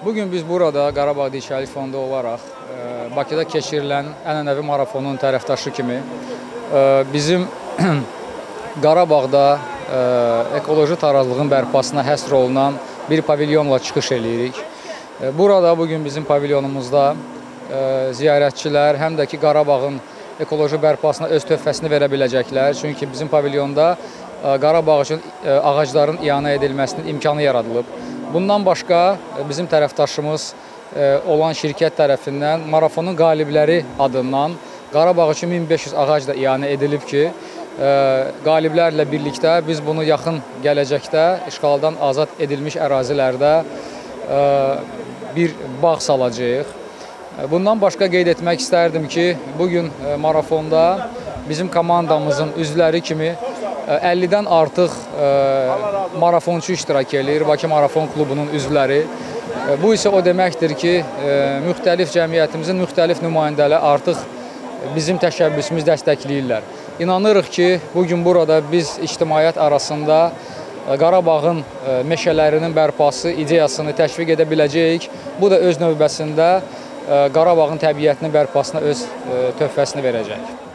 Bugün biz burada Qarabağ Dişəlik Fondu olaraq Bakıda keçirilən ənənəvi marafonun tərəfdaşı kimi bizim Qarabağda ekoloji tarazlığın bərpasına həsr olunan bir pavilyonla çıxış edirik. Burada bugün bizim pavilyonumuzda ziyarətçilər həm də ki Qarabağın ekoloji bərpasına öz töhfəsini verə biləcəklər. Çünki bizim pavilyonda Qarabağ üçün ağacların iyanə edilməsinin imkanı yaradılıb. Bundan başqa bizim tərəfdaşımız olan şirkət tərəfindən marafonun qalibləri adından Qarabağ üçün 1500 ağac da iyanə edilib ki, qaliblərlə birlikdə biz bunu yaxın gələcəkdə işğaldan azad edilmiş ərazilərdə bir bağ salacağıq. Bundan başqa qeyd etmək istərdim ki, bugün marafonda bizim komandamızın üzvləri kimi 50-dən artıq marafonçu iştirak edir, Bakı Marafon Klubunun üzvləri. Bu isə o deməkdir ki, müxtəlif cəmiyyətimizin müxtəlif nümayəndələri artıq bizim təşəbbüsümüzü dəstəkləyirlər. İnanırıq ki, bugün burada biz ictimaiyyət arasında Qarabağın meşələrinin bərpası ideyasını təşviq edə biləcəyik. Bu da öz növbəsində Qarabağın təbiətinin bərpasına öz töhfəsini verəcək.